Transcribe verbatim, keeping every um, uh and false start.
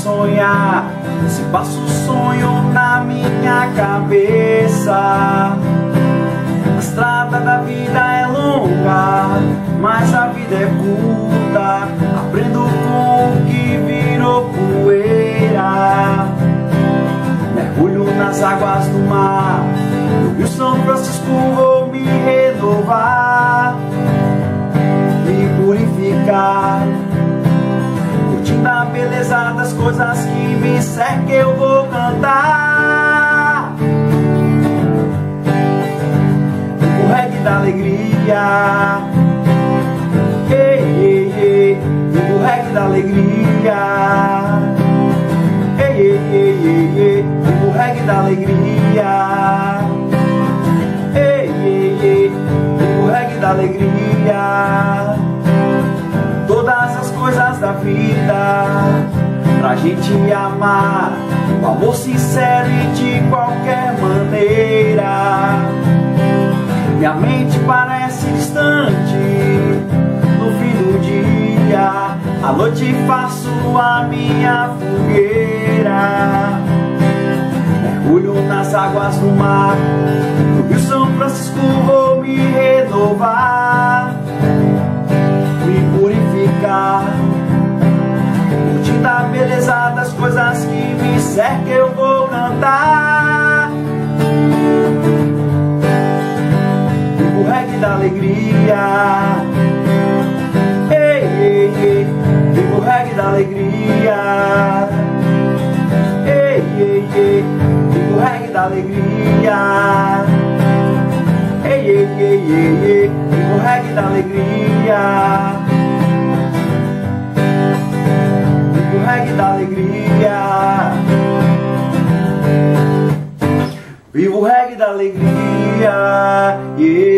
sonhar, se passa o sonho na minha cabeça. A estrada da vida é longa, mas a vida é curta. Aprendo com o que virou poeira. Mergulho nas águas do mar, no Rio São Francisco vou me renovar, me purificar, curtindo a beleza das coisas que me cercam. Eu vou cantar o reggae da alegria, ei, ei, ei, o reggae da alegria, ei, ei, ei, ei, ei, o reggae da alegria, ei, ei, ei, o reggae da alegria. Todas as coisas da vida pra gente amar, o amor sincero e de qualquer maneira. Minha mente parece distante no fim do dia, à noite faço a minha fogueira. Mergulho nas águas do mar, no Rio São Francisco vou me renovar, me purificar, curtindo a beleza das coisas que me cercam. Eu vou cantar o reggae da alegria, ei, ei, ei, viva o reggae da alegria, ei, ei, ei, viva o reggae da alegria, ei, ei, ei, ei, ei, viva o reggae da alegria, viva o reggae da alegria, viva o reggae da alegria, yeah.